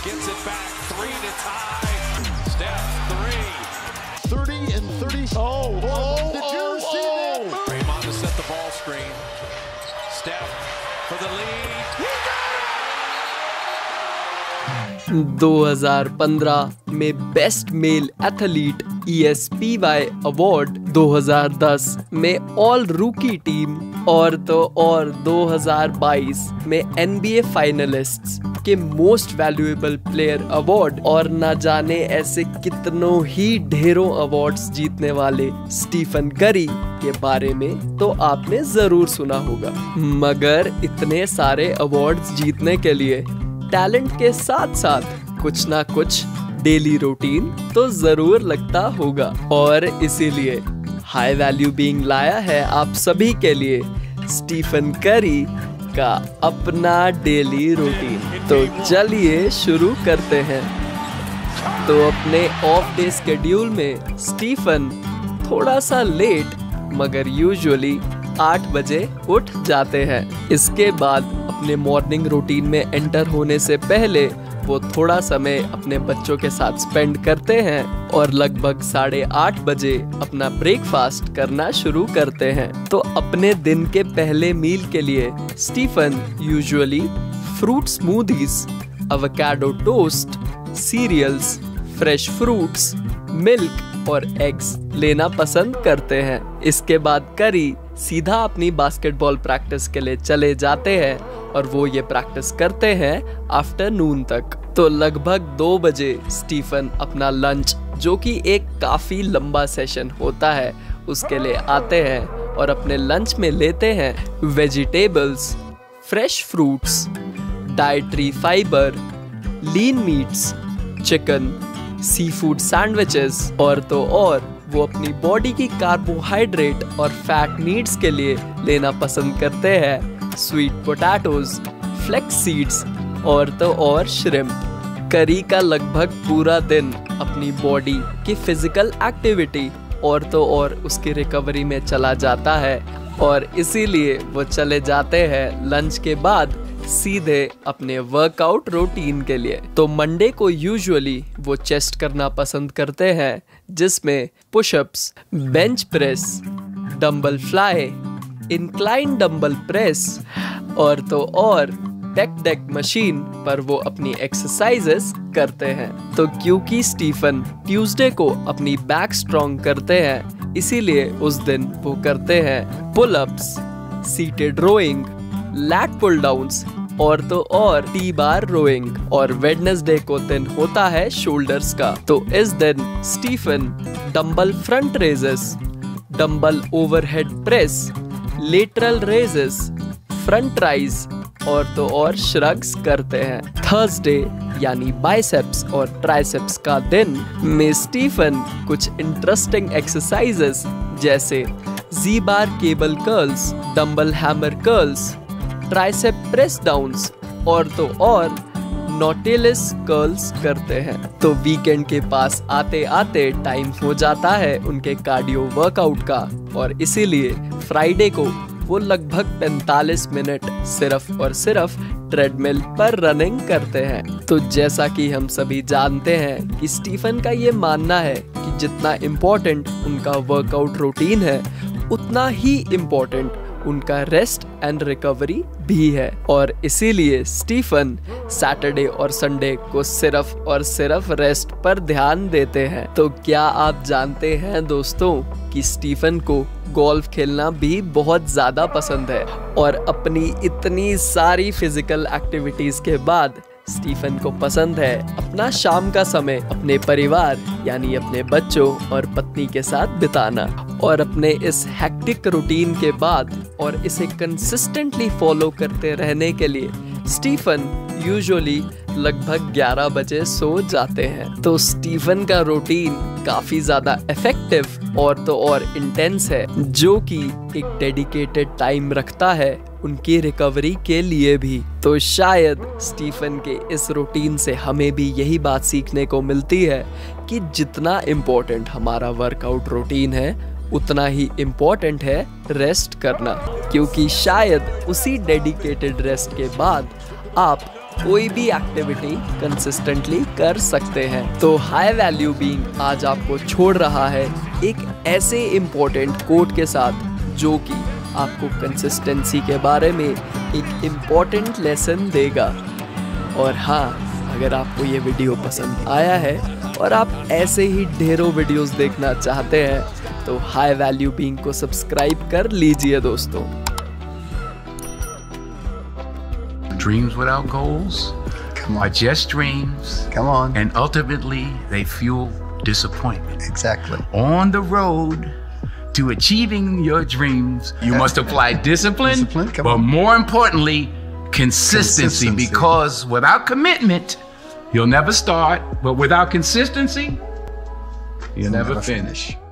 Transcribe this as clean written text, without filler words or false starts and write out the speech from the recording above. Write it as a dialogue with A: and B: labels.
A: gets it back, 3 to tie. Steph, 3.
B: 30 and 30. Did you see that?
A: Draymond to set the ball screen. Steph for the lead.
C: 2015 में best male athlete ESPY award, 2010 में all रूकी team और तो और 2022 में NBA finalists के most valuable player award और न जाने ऐसे कितनों ही ढेरों अवार्ड्स जीतने वाले स्टीफन करी के बारे में तो आपने जरूर सुना होगा। मगर इतने सारे अवार्ड्स जीतने के लिए टैलेंट के साथ साथ कुछ ना कुछ डेली रूटीन तो जरूर लगता होगा और इसीलिए हाई वैल्यू बीइंग लाया है आप सभी के लिए स्टीफन करी का अपना डेली रूटीन। तो चलिए शुरू करते हैं। तो अपने ऑफ डे स्केड्यूल में स्टीफन थोड़ा सा लेट मगर यूजुअली 8 बजे उठ जाते हैं। इसके बाद अपने मॉर्निंग रूटीन में एंटर होने से पहले वो थोड़ा समय अपने बच्चों के साथ स्पेंड करते हैं और लगभग 8:30 बजे अपना ब्रेकफास्ट करना शुरू करते हैं। तो अपने दिन के पहले मील के लिए Stephen usually fruit smoothies, avocado toast, cereals, fresh fruits, milk और एग्स लेना पसंद करते हैं। इसके बाद करी सीधा अपनी बास्केटबॉल प्रैक्टिस के लिए चले जाते हैं और वो ये प्रैक्टिस करते हैं आफ्टरनून तक। तो लगभग 2 बजे स्टीफन अपना लंच, जो कि एक काफी लंबा सेशन होता है, उसके लिए आते हैं और अपने लंच में लेते हैं vegetables, fresh fruits, dietary fibre, lean meats, chicken, seafood sandwiches और तो और वो अपनी बॉडी की कार्बोहाइड्रेट और फैट नीड्स के लिए लेना पसंद करते हैं स्वीट पोटैटोज, फ्लेक्स सीड्स और तो और श्रिम्प। करी का लगभग पूरा दिन अपनी बॉडी की फिजिकल एक्टिविटी और तो और उसकी रिकवरी में चला जाता है और इसीलिए वो चले जाते हैं लंच के बाद सीधे अपने वर्कआउट रूटीन के लिए। तो मंडे को यूजुअली वो चेस्ट करना पसंद करते हैं, जिसमें pushups, bench press, dumbbell fly, incline dumbbell press और तो और बैक डेक मशीन पर वो अपनी एक्सरसाइजेस करते हैं। तो क्योंकि स्टीफन ट्यूसडे को अपनी बैक स्ट्रॉन्ग करते हैं, इसीलिए उस दिन वो करते हैं pull ups, seated rowing, lat pull downs और तो और टी बार रोइंग। और वेडनेसडे को दिन होता है शोल्डर्स का। तो इस दिन Stephen dumbbell front raises, dumbbell overhead press, lateral raises, front raise और तो और श्रग्स करते हैं। थर्सडे यानी बाइसेप्स और ट्राइसेप्स का दिन में स्टीफन कुछ इंटरेस्टिंग एक्सरसाइजेस जैसे G bar cable curls, dumbbell hammer curls, tricep press downs और तो और नोटेलिस कर्ल्स करते हैं। तो वीकेंड के पास आते आते टाइम हो जाता है उनके कार्डियो वर्कआउट का और इसीलिए फ्राइडे को वो लगभग 45 मिनट सिर्फ और सिर्फ ट्रेडमिल पर रनिंग करते हैं। तो जैसा कि हम सभी जानते हैं कि स्टीफन का ये मानना है कि जितना इम्पोर्टेंट उनका वर्कआउट रूटीन है उतना ही इम्पोर्टेंट उनका रेस्ट एंड रिकवरी भी है और इसीलिए स्टीफन सैटरडे और संडे को सिर्फ और सिर्फ रेस्ट पर ध्यान देते हैं। तो क्या आप जानते हैं दोस्तों कि स्टीफन को गोल्फ खेलना भी बहुत ज्यादा पसंद है और अपनी इतनी सारी फिजिकल एक्टिविटीज के बाद स्टीफन को पसंद है अपना शाम का समय अपने परिवार यानी अपने बच्चों और पत्नी के साथ बिताना। और अपने इस हेक्टिक रूटीन के बाद और इसे कंसिस्टेंटली फॉलो करते रहने के लिए स्टीफन यूजुअली लगभग 11 बजे सो जाते हैं। तो स्टीफन का रूटीन काफी ज्यादा इफेक्टिव और तो और इंटेंस है, जो कि एक डेडिकेटेड टाइम रखता है उनकी रिकवरी के लिए भी। तो शायद स्टीफन के इस रूटीन से हमें भी यही बात सीखने को मिलती है कि जितना इम्पोर्टेंट हमारा वर्कआउट रूटीन है उतना ही इम्पोर्टेंट है रेस्ट करना, क्योंकि शायद उसी डेडिकेटेड रेस्ट के बाद आप कोई भी एक्टिविटी कंसिस्टेंटली कर सकते हैं। तो हाई वैल्यू बीइंग आज आपको छोड़ रहा है एक ऐसे इम्पोर्टेंट कोट के साथ जो कि आपको कंसिस्टेंसी के बारे में एक इम्पोर्टेंट लेसन देगा। और हाँ, अगर आपको ये वीडियो पसंद आया है और आप ऐसे ही ढेरों वीडियोस देखना चाहते हैं तो हाई वैल्यू बीइंग को सब्सक्राइब कर लीजिए दोस्तों।
D: Dreams without goals are just dreams.
B: Come on.
D: And ultimately, they fuel disappointment.
B: Exactly.
D: On the road to achieving your dreams, you must apply discipline,
B: Come
D: but
B: on.
D: more importantly, consistency. Because without commitment, you'll never start. But without consistency, you'll never finish.